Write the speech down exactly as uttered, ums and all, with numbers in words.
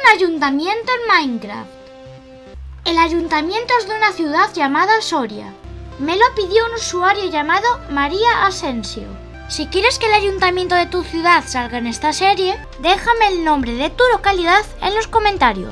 un ayuntamiento en Minecraft. El ayuntamiento es de una ciudad llamada Soria. Me lo pidió un usuario llamado María Asensio. Si quieres que el ayuntamiento de tu ciudad salga en esta serie, déjame el nombre de tu localidad en los comentarios.